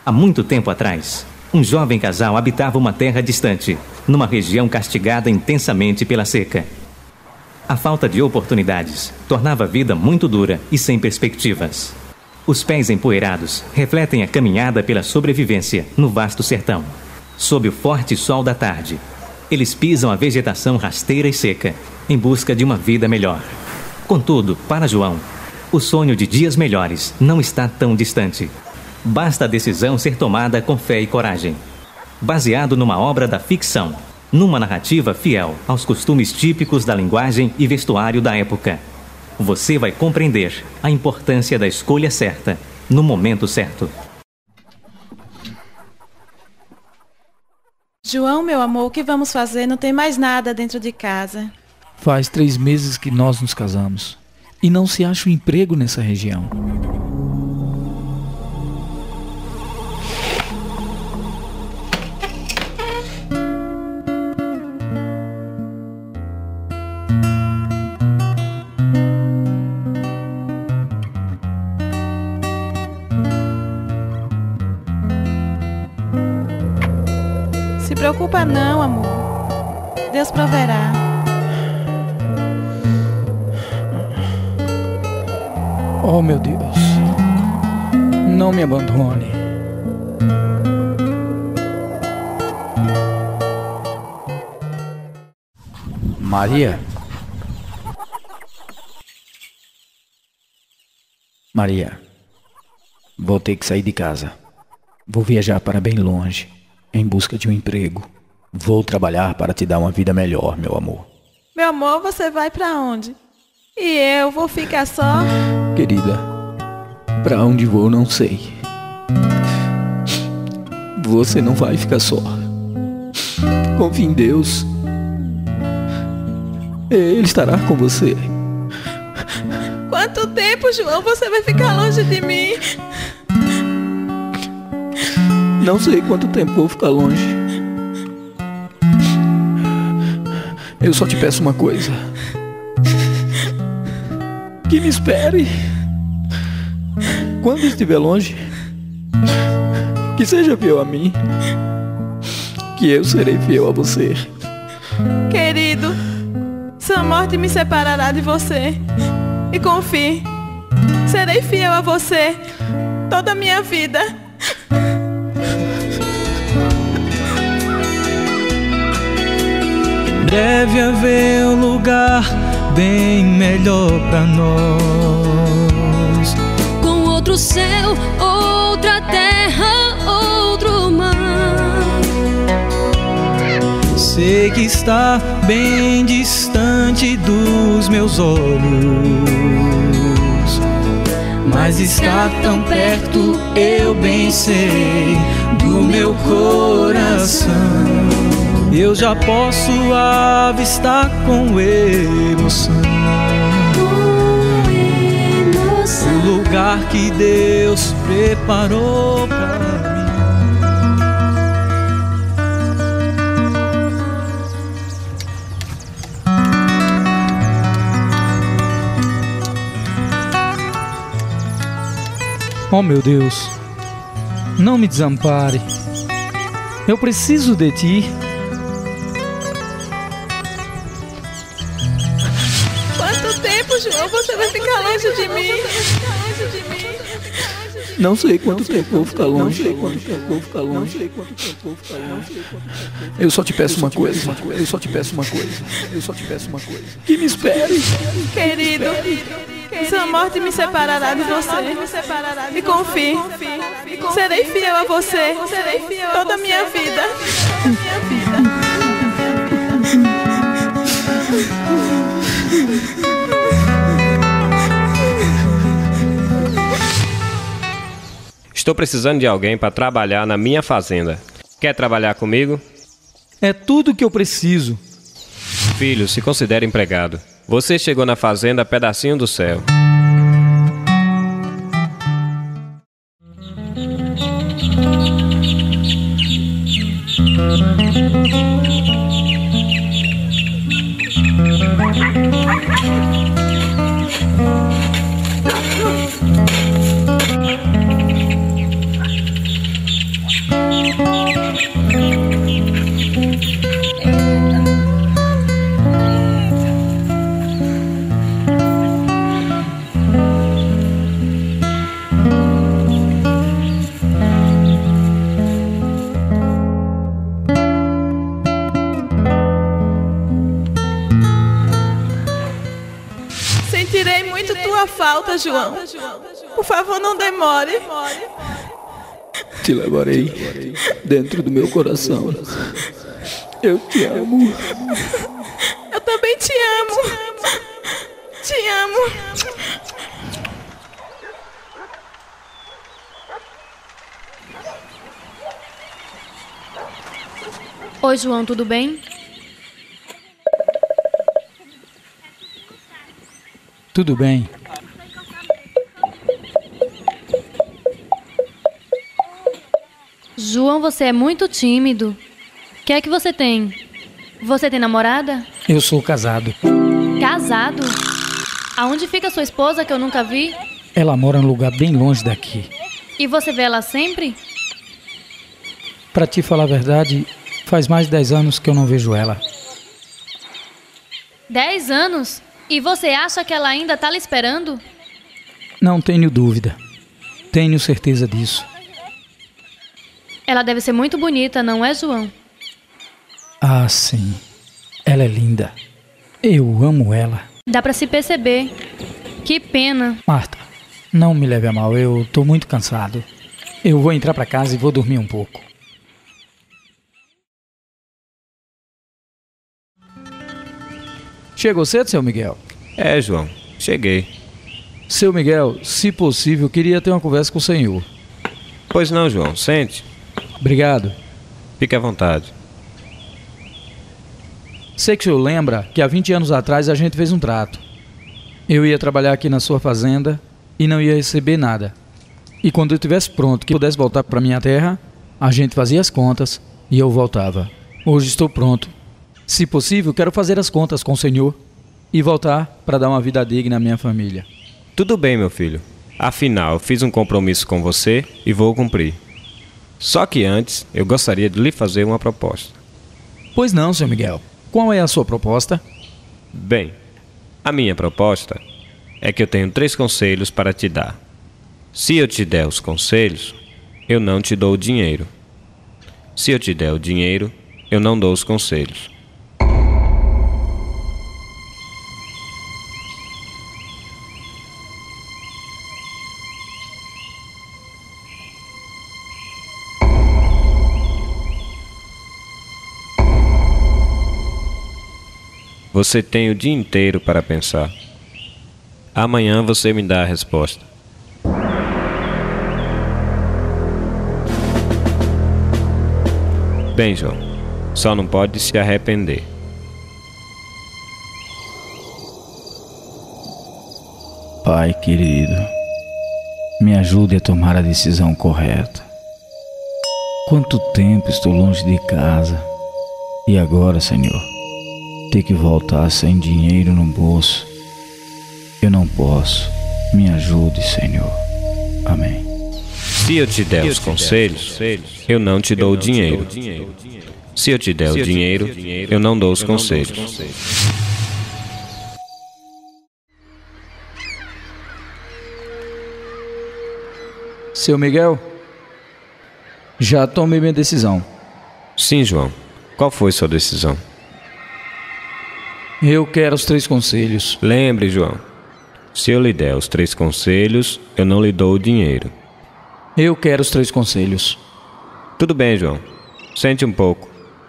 Há muito tempo atrás, um jovem casal habitava uma terra distante, numa região castigada intensamente pela seca. A falta de oportunidades tornava a vida muito dura e sem perspectivas. Os pés empoeirados refletem a caminhada pela sobrevivência no vasto sertão. Sob o forte sol da tarde, eles pisam a vegetação rasteira e seca, em busca de uma vida melhor. Contudo, para João, o sonho de dias melhores não está tão distante. Basta a decisão ser tomada com fé e coragem. Baseado numa obra da ficção, numa narrativa fiel aos costumes típicos da linguagem e vestuário da época, você vai compreender a importância da escolha certa, no momento certo. João, meu amor, o que vamos fazer? Não tem mais nada dentro de casa. Faz 3 meses que nós nos casamos e não se acha um emprego nessa região. Se preocupa não, amor. Deus proverá. Oh, meu Deus, não me abandone. Maria? Maria, vou ter que sair de casa. Vou viajar para bem longe, em busca de um emprego. Vou trabalhar para te dar uma vida melhor, meu amor. Meu amor, você vai pra onde? E eu vou ficar só? Querida, pra onde vou não sei. Você não vai ficar só. Confie em Deus. Ele estará com você. Quanto tempo, João, você vai ficar longe de mim? Não sei quanto tempo vou ficar longe. Eu só te peço uma coisa. Que me espere. Quando estiver longe, que seja fiel a mim, que eu serei fiel a você. Querido, sua morte me separará de você. E confie, serei fiel a você toda a minha vida. Deve haver um lugar bem melhor pra nós, com outro céu, outra terra, outro mar. Sei que está bem distante dos meus olhos, mas está tão perto, eu bem sei, do meu coração. Eu já posso avistar com emoção o lugar que Deus preparou pra mim. Oh, meu Deus, não me desampare. Eu preciso de ti. Quanto tempo, João, você vai ficar longe de mim? Não sei quanto tempo vou ficar longe. Eu só te peço uma coisa. Que me espere. Querido, sua morte me separará de você. E confie, serei fiel a você toda a minha vida. Estou precisando de alguém para trabalhar na minha fazenda. Quer trabalhar comigo? É tudo que eu preciso. Filho, se considere empregado. Você chegou na fazenda pedacinho do céu. falta, João. Por favor, não demore. Te levarei dentro do meu coração. Eu te amo. Eu também te amo. Te amo. Oi, João, tudo bem? Tudo bem. João, você é muito tímido. O que é que você tem? Você tem namorada? Eu sou casado. Casado? Aonde fica sua esposa que eu nunca vi? Ela mora num lugar bem longe daqui. E você vê ela sempre? Pra te falar a verdade, faz mais de 10 anos que eu não vejo ela. 10 anos? E você acha que ela ainda tá lhe esperando? Não tenho dúvida. Tenho certeza disso. Ela deve ser muito bonita, não é, João? Ah, sim. Ela é linda. Eu amo ela. Dá pra se perceber. Que pena. Marta, não me leve a mal. Eu tô muito cansado. Eu vou entrar pra casa e vou dormir um pouco. Chegou cedo, seu Miguel? É, João, cheguei. Seu Miguel, se possível, queria ter uma conversa com o senhor. Pois não, João, sente. Obrigado. Fique à vontade. Sei que o senhor lembra que há 20 anos atrás a gente fez um trato. Eu ia trabalhar aqui na sua fazenda e não ia receber nada. E quando eu estivesse pronto, que pudesse voltar para minha terra, a gente fazia as contas e eu voltava. Hoje estou pronto. Se possível, quero fazer as contas com o senhor e voltar para dar uma vida digna à minha família. Tudo bem, meu filho. Afinal, eu fiz um compromisso com você e vou cumprir. Só que antes, eu gostaria de lhe fazer uma proposta. Pois não, seu Miguel. Qual é a sua proposta? Bem, a minha proposta é que eu tenho 3 conselhos para te dar. Se eu te der os conselhos, eu não te dou o dinheiro. Se eu te der o dinheiro, eu não dou os conselhos. Você tem o dia inteiro para pensar. Amanhã você me dá a resposta. Bem, João, só não pode se arrepender. Pai querido, me ajude a tomar a decisão correta. Quanto tempo estou longe de casa. E agora, Senhor, ter que voltar sem dinheiro no bolso. Eu não posso. Me ajude, Senhor. Amém. Se eu te der os conselhos, eu não te dou o dinheiro. Se eu te der o dinheiro, eu não dou os conselhos. Seu Miguel, já tomei minha decisão. Sim, João. Qual foi sua decisão? Eu quero os 3 conselhos. Lembre, João. Se eu lhe der os 3 conselhos, eu não lhe dou o dinheiro. Eu quero os 3 conselhos. Tudo bem, João. Sente um pouco.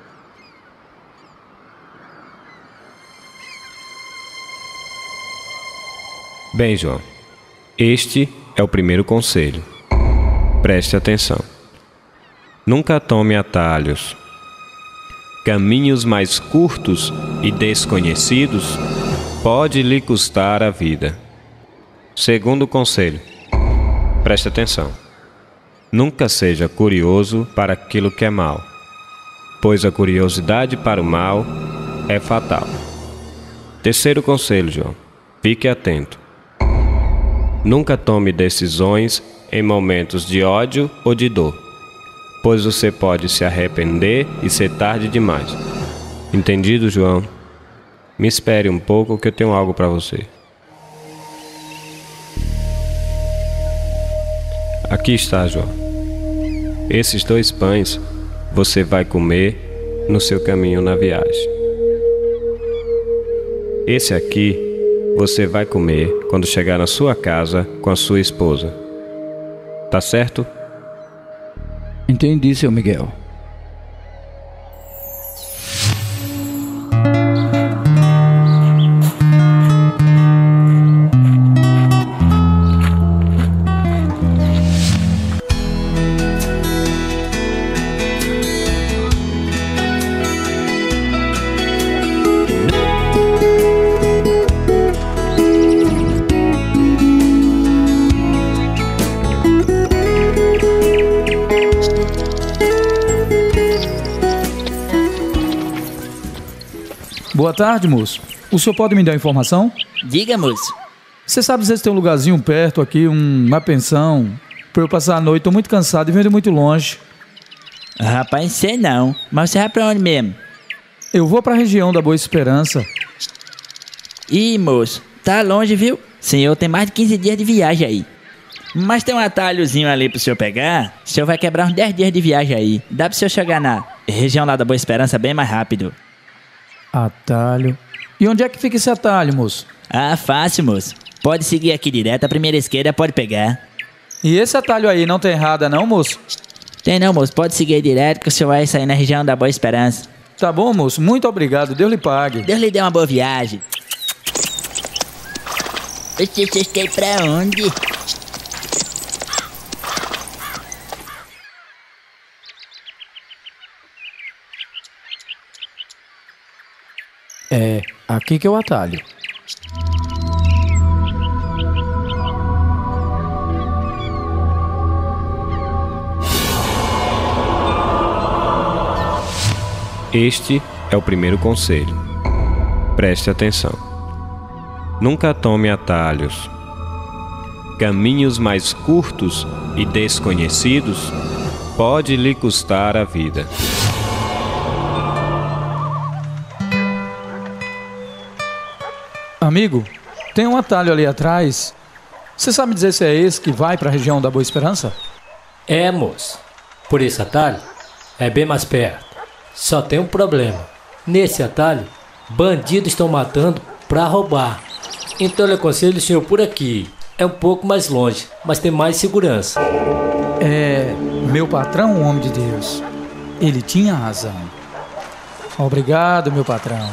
Bem, João. Este é o primeiro conselho. Preste atenção. Nunca tome atalhos. Caminhos mais curtos e desconhecidos pode lhe custar a vida. Segundo conselho. Preste atenção. Nunca seja curioso para aquilo que é mal, pois a curiosidade para o mal é fatal. Terceiro conselho, João. Fique atento. Nunca tome decisões em momentos de ódio ou de dor, pois você pode se arrepender e ser tarde demais. Entendido, João? Me espere um pouco que eu tenho algo para você. Aqui está, João. Esses 2 pães você vai comer no seu caminho na viagem. Esse aqui você vai comer quando chegar na sua casa com a sua esposa. Tá certo? Entendi, seu Miguel. Boa tarde, moço. O senhor pode me dar informação? Diga, moço. Você sabe dizer se tem um lugarzinho perto aqui, uma pensão, pra eu passar a noite? Tô muito cansado e vendo muito longe. Rapaz, sei não. Mas você vai pra onde mesmo? Eu vou pra região da Boa Esperança. Ih, moço, tá longe, viu? Senhor, tem mais de 15 dias de viagem aí. Mas tem um atalhozinho ali pro senhor pegar. O senhor vai quebrar uns 10 dias de viagem aí. Dá pro senhor chegar na região lá da Boa Esperança bem mais rápido. Atalho. E onde é que fica esse atalho, moço? Ah, fácil, moço. Pode seguir aqui direto, a primeira esquerda pode pegar. E esse atalho aí não tem errada não, moço? Tem não, moço. Pode seguir direto que o senhor vai sair na região da Boa Esperança. Tá bom, moço. Muito obrigado. Deus lhe pague. Deus lhe dê uma boa viagem. Você quer ir pra onde? É, aqui que é o atalho. Este é o primeiro conselho. Preste atenção. Nunca tome atalhos. Caminhos mais curtos e desconhecidos pode lhe custar a vida. Amigo, tem um atalho ali atrás. Você sabe dizer se é esse que vai para a região da Boa Esperança? É, moço. Por esse atalho, é bem mais perto. Só tem um problema. Nesse atalho, bandidos estão matando para roubar. Então eu aconselho o senhor por aqui. É um pouco mais longe, mas tem mais segurança. Meu patrão, um homem de Deus. Ele tinha razão. Obrigado, meu patrão.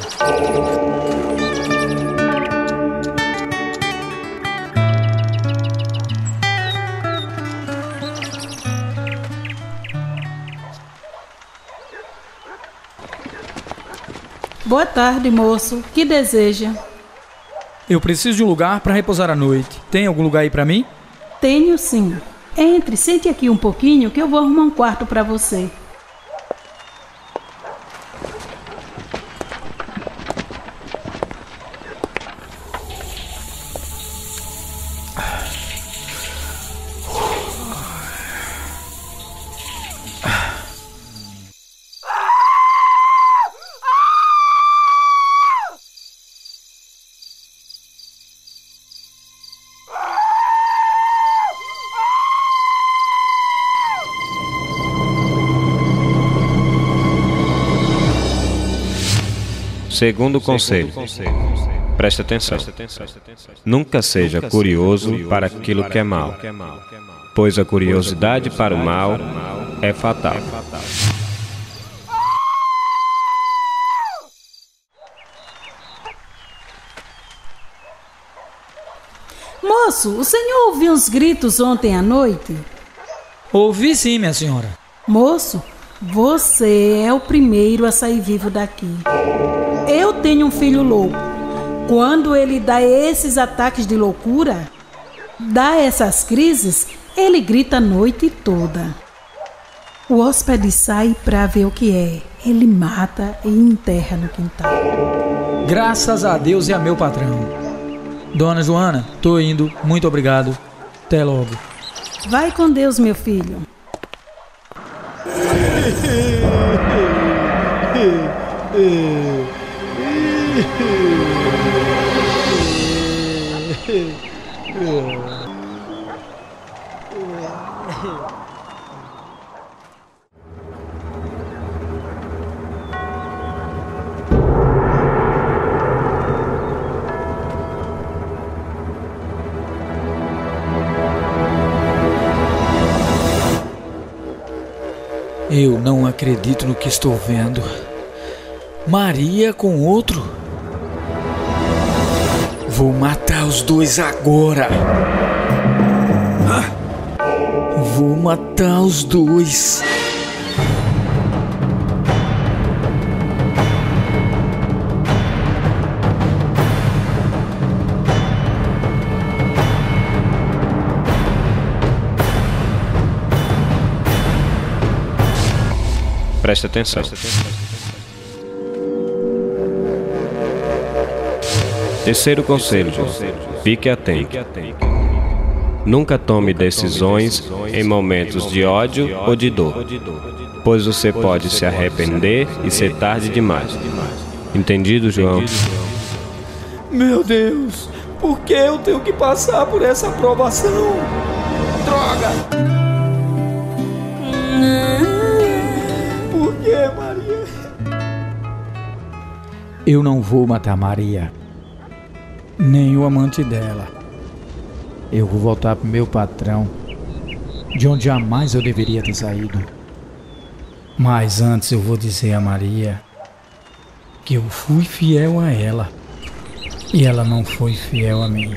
Boa tarde, moço. Que deseja? Eu preciso de um lugar para repousar a noite. Tem algum lugar aí para mim? Tenho sim. Entre, sente aqui um pouquinho que eu vou arrumar um quarto para você. Segundo conselho. Preste atenção. Nunca seja curioso para aquilo que é mal, pois a curiosidade para o mal é fatal. Moço, o senhor ouviu uns gritos ontem à noite? Ouvi sim, minha senhora. Moço, você é o primeiro a sair vivo daqui. Eu tenho um filho louco. Quando ele dá esses ataques de loucura, dá essas crises, ele grita a noite toda. O hóspede sai pra ver o que é. Ele mata e enterra no quintal. Graças a Deus e a meu patrão. Dona Joana, tô indo. Muito obrigado. Até logo. Vai com Deus, meu filho. Eu não acredito no que estou vendo. Maria com outro? Vou matar os dois agora. Vou matar os dois. Preste atenção. Terceiro conselho: fique atento. Nunca tome decisões em momentos de ódio ou de dor, pois você pode se arrepender e ser tarde demais. Entendido, João? Meu Deus, por que eu tenho que passar por essa aprovação? Droga! Por que, Maria? Eu não vou matar Maria, nem o amante dela. Eu vou voltar pro meu patrão, de onde jamais eu deveria ter saído. Mas antes eu vou dizer a Maria que eu fui fiel a ela e ela não foi fiel a mim.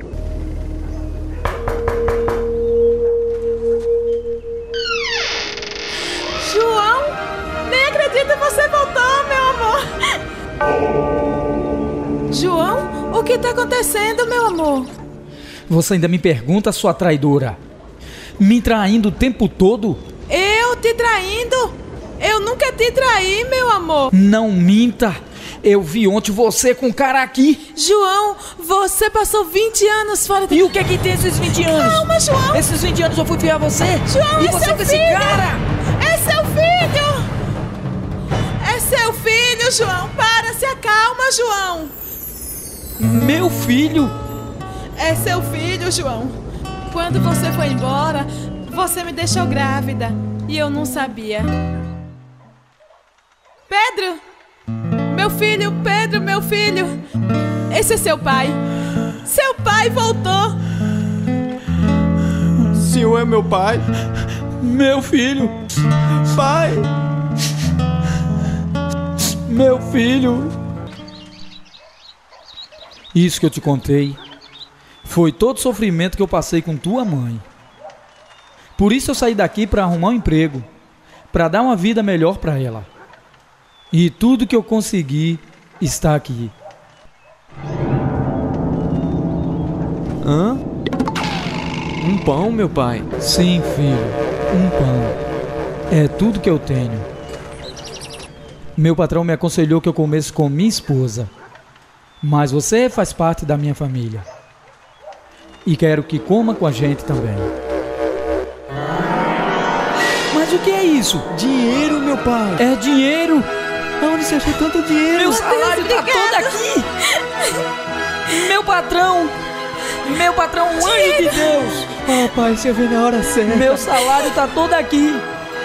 João, nem acredito que você voltou, meu amor. João, o que tá acontecendo, meu amor? Você ainda me pergunta, sua traidora? Me traindo o tempo todo? Eu te traindo? Eu nunca te traí, meu amor. Não minta! Eu vi ontem você com um cara aqui. João, você passou 20 anos fora de... E o que é que tem esses 20 anos? Calma, João. Esses 20 anos eu fui fiel a você. João, e é você seu com filho. esse cara. É seu filho. É seu filho, João. Para, se acalma, João. Meu filho? É seu filho, João. Quando você foi embora, você me deixou grávida. E eu não sabia. Pedro! Meu filho, Pedro, meu filho. Esse é seu pai. Seu pai voltou. O senhor é meu pai? Meu filho. Pai! Meu filho. Isso que eu te contei foi todo o sofrimento que eu passei com tua mãe. Por isso eu saí daqui para arrumar um emprego, para dar uma vida melhor para ela. E tudo que eu consegui está aqui. Hã? Um pão, meu pai? Sim, filho, um pão. É tudo que eu tenho. Meu patrão me aconselhou que eu comesse com minha esposa. Mas você faz parte da minha família. E quero que coma com a gente também. Mas o que é isso? Dinheiro, meu pai. É dinheiro? Onde você achou tanto dinheiro? Meu salário tá todo aqui. Meu patrão, um anjo de Deus. Oh, pai, você veio na hora certa. Meu salário tá todo aqui.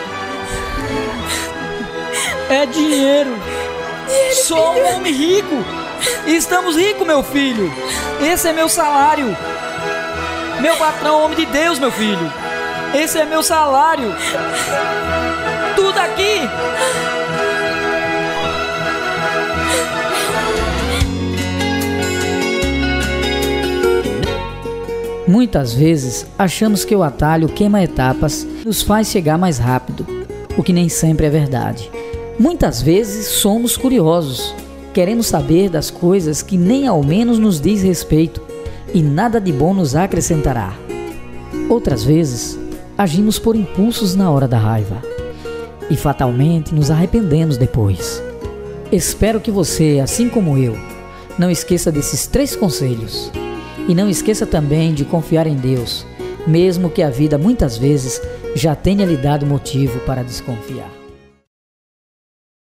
É dinheiro. Sou um homem rico. Estamos ricos, meu filho. Esse é meu salário. Meu patrão, homem de Deus, meu filho. Esse é meu salário. Tudo aqui. Muitas vezes achamos que o atalho queima etapas e nos faz chegar mais rápido, o que nem sempre é verdade. Muitas vezes somos curiosos, queremos saber das coisas que nem ao menos nos diz respeito e nada de bom nos acrescentará. Outras vezes, agimos por impulsos na hora da raiva e fatalmente nos arrependemos depois. Espero que você, assim como eu, não esqueça desses 3 conselhos. E não esqueça também de confiar em Deus, mesmo que a vida muitas vezes já tenha lhe dado motivo para desconfiar.